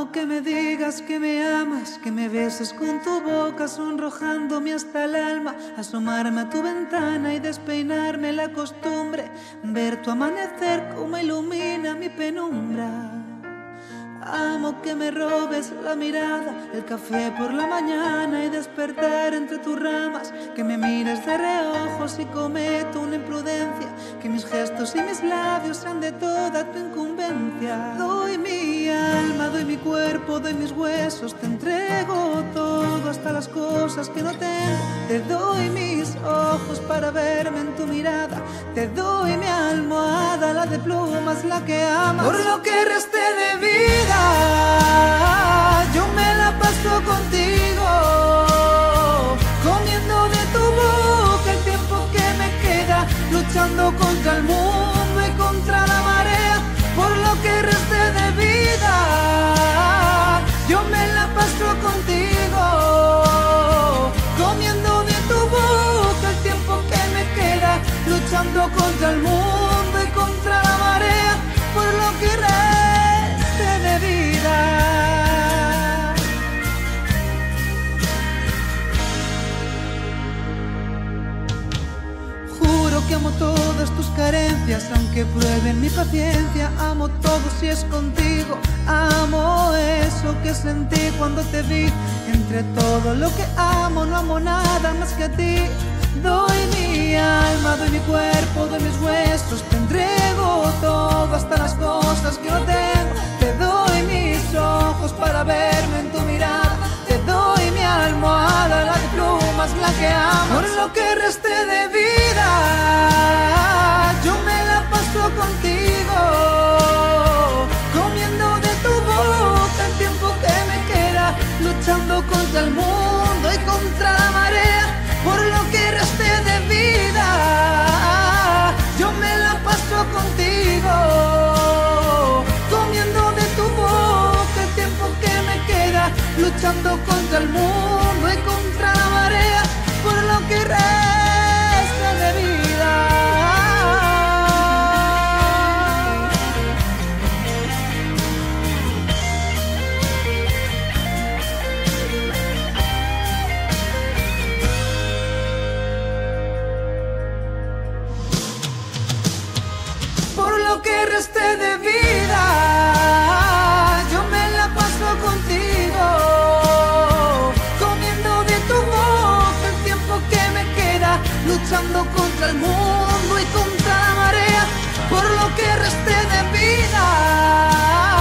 Amo que me digas que me amas, que me beses con tu boca, sonrojándome hasta el alma, asomarme a tu ventana y despeinarme la costumbre, ver tu amanecer como ilumina mi penumbra. Amo que me robes la mirada, el café por la mañana y despertar entre tus ramas, que me mires de reojo si cometo una imprudencia, que mis gestos y mis labios sean de toda tu incumbencia. Doy mi alma, doy mi cuerpo, doy mis huesos, te entrego todo, hasta las cosas que no tengo. Te doy mis ojos para verme en tu mirada, te doy mi almohada, la de plumas, la que amas. Por lo que resté de vida, yo me la paso contigo, comiendo de tu boca el tiempo que me queda, luchando contra el mundo y contra la marea. Por lo que resté de vida, yo me la paso contigo, comiendo de tu boca el tiempo que me queda, luchando contra el mundo y contra la marea. Por lo que resté de vida. Juro que amo todas tus carencias, aunque prueben mi paciencia. Amo todo si es contigo, amo eso que sentí cuando te vi. Entre todo lo que amo, no amo nada más que a ti. Doy mi alma, doy mi cuerpo, doy mis huesos, te entrego todo, hasta las cosas que no tengo. Te doy mis ojos para verme en tu mirada, te doy mi almohada, la de plumas, la que amo. Por lo que resté de vida, yo me la paso contigo, comiendo de tu boca el tiempo que me queda, luchando contra el mundo y contra la marea. Por lo que resté de vida, yo me la paso contigo, comiendo de tu boca el tiempo que me queda, luchando contra el mundo y contra la marea. Por lo que resta de vida. Por lo que resté de vida, yo me la paso contigo, comiendo de tu boca el tiempo que me queda, luchando contra el mundo y contra la marea. Por lo que resté de vida,